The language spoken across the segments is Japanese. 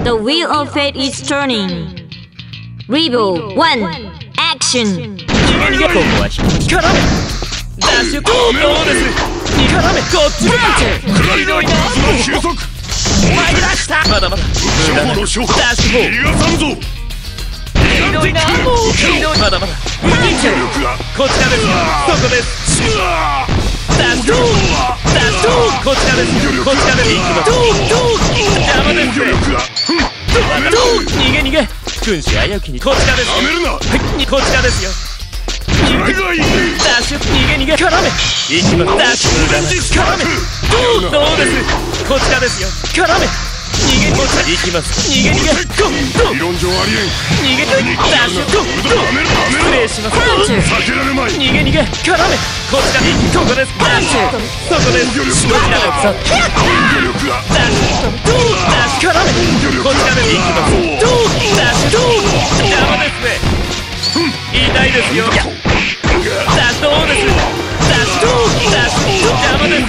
The wheel of fate is turning. Rebel 1 action. ここは絡めダッシュどうです絡めこっちだクライドイナー収束参りましたまだまだダッシュ4逃がさんぞクライドイナーまだまだこちらですそこですダッシュこちらですこちらです邪魔です逃げ逃げ君子危うきにこちらですこちらですよダッシュ逃げ逃げ絡め行きますダッシュ絡めどうですこちらですよ絡め逃げこちら行きます逃げ逃げ理論上ありえん逃げダッシュ失礼します逃げ逃げ絡めこちらここですダッシュそこですこちらですダッシュ絡めこちらです行きますダッシュ邪魔ですね痛いですよダッシュどうですダッシュ邪魔です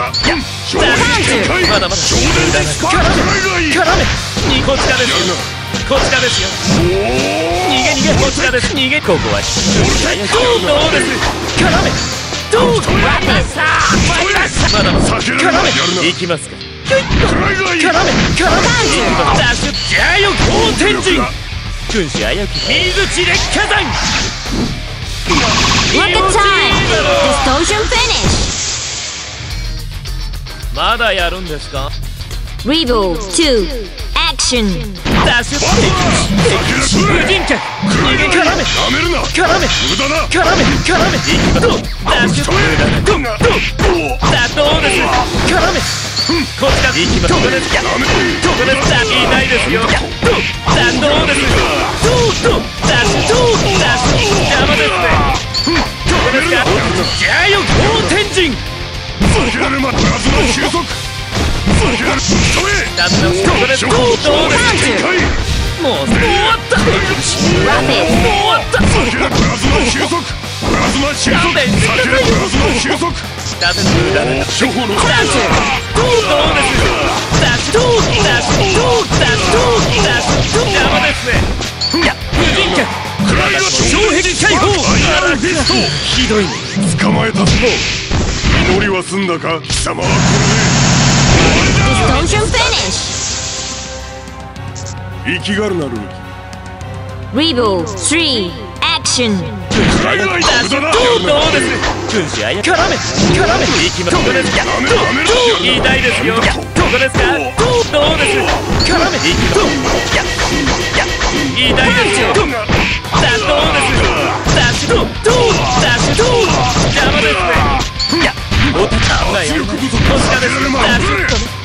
まだまだ絡めこちらですよこちらですよ逃げ逃げこちらです逃げここはどうです絡めどうまだまだ絡め行きますか絡めダッシュじゃあよ好天神君子危うき水地烈火山 Look at time! Distortion finish! まだやるんですか Rebel 2 action! ダッシュ無人客逃げ絡め絡めダッシュどうです絡めこちら行きますここです痛いですよダッシュどうですダッシュ邪魔ですねここですかじゃあよ好天神もう終わった終わったひどい捕まえたぞ祈りは済んだか貴様はこれで Distortion finish! 生きがるなルーキ Rebel 3 action! どうです君子あや絡め行きますここですか痛いですよここですかどうです絡め行きます痛いですよどうですダッシュ邪魔ですねおたか危ないこちらですダッシュ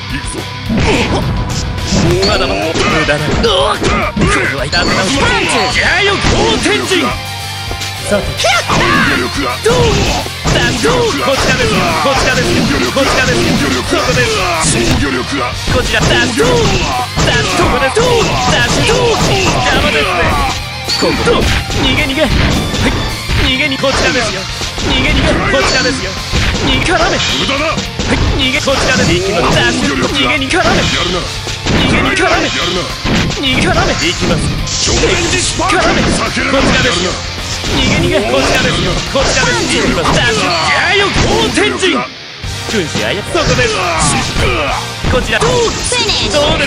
まだまだ無駄なこれは痛くなるじゃあよ好天神さてどうダッシュこちらですこちらですこちらですそこですこちらダッシュここですダッシュ邪魔ですねここ逃げ逃げ逃げにこちらですよ逃げ逃げこちらですよ逃げ絡め無駄だ逃げこちらですダッシュ逃げに絡め逃げに絡め逃げ絡めいきます絡めこちらですよ逃げ逃げこちらですよこちらですいきますダッシュじゃあよ好天神君子あやそこですこちらどうです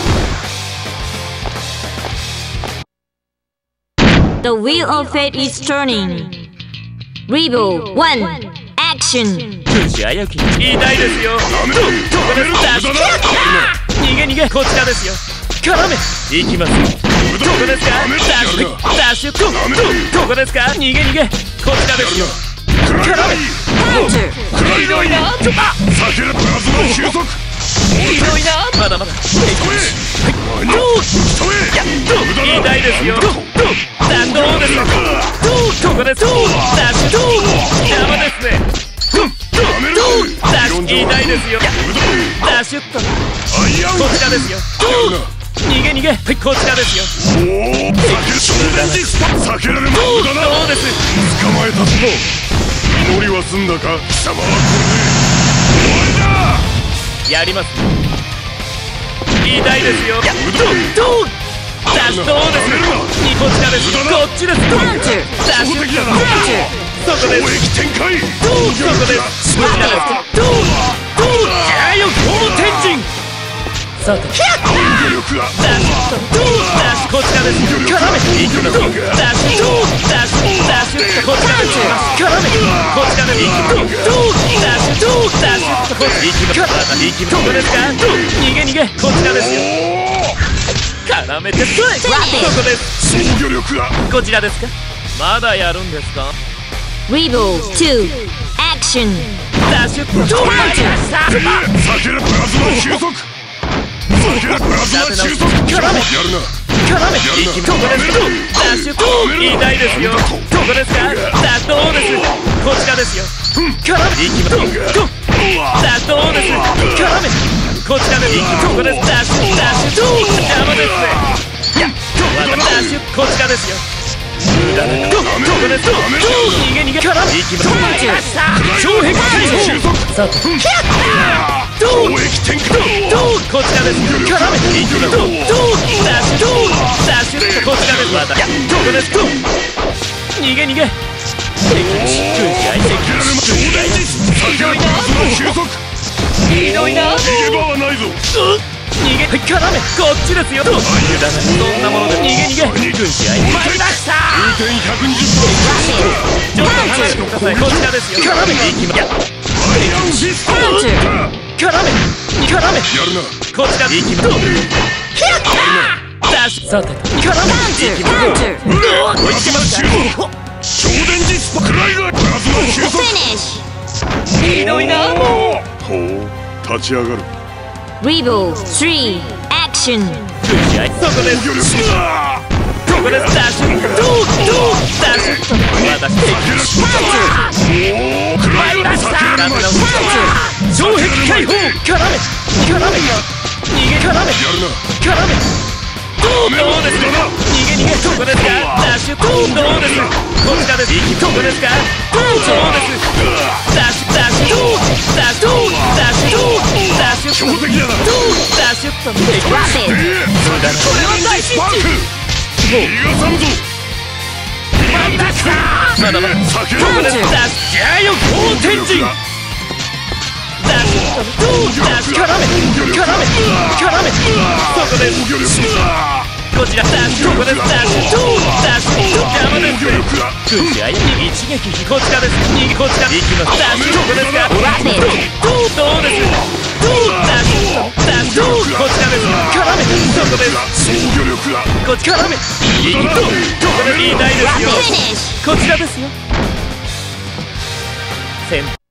The wheel of fate is turning. Rebel 1 action! 君子あやき痛いですよここですダッシュ逃げ逃げこちらですよ絡め行きますここですかダッシュここですか逃げ逃げこちらですよ絡めクライドイナー避けるプラズマ収束ひどいなまだまだ痛いですよどうですここですダッシュ邪魔ですねダッシュ痛いですよダッシュこちらですよ逃げ逃げこちらですよ避けられまどうです捕まえたぞ祈りは済んだか貴様はこれで終わりだやります痛いですよ。どうダッシュどうです。こちらです。こっちです。ダッシュそこです。そこです。こちらです。気合を好天神。さてダッシュこちらです。絡めいきます。ダッシュこちらです。絡めこちらです。ダッシュこっちいきます。どこですか。逃げこちらですよ。絡めてそこです。こちらですか。まだやるんですか。 Rebel 2 Action ダッシュどうなりました。 避けるプラズマ収束。避けるプラズマ収束。 絡めいきます。ここです。ダッシュ痛いですよ。ここですか。ダッシュどうです。こちらですよ。絡めいきます。ダッシュどうです。絡めこちらです。ここです。ダッシュ邪魔ですね。ダッシュこちらですよ。ここです。逃げ絡めいきます。障壁解放。さてこちらです。絡めいきます。ダッシュこちらです。またここです。逃げひどいな。逃げ場はないぞ。絡めこっちですよ。そんなもので逃げ軍師相手参りました。ちょっと離れてください。こちらですよ。絡めいきます。絡めこちらいきます。ダッシュさて絡めいきます。追いつけますか。超電磁スパクライラープラズマ収束。ひどいな。もうほう立ち上がる。 Rebel 3 Action そこです。ここです。ダッシュダッシュ私参りました。障壁解放。絡め逃げ絡めどうですか。逃げここですか。ダッシュどうです。こちらです。ここですか。どうです。ダッシュ標的だな。ダッシュと見ていきます。これは大失敗。逃がさんぞ。参りました。まだここです。ダッシュ気合を好天神。ダッシュ絡めそこです。こちらダッシュここです。ダッシュ邪魔ですね。軍師相手に一撃こちらです。こちら行きます。ダッシュここですか。どうです。ダッシュこちらです。絡めそこです。こっち絡めここでいい台ですよ。こちらですよ。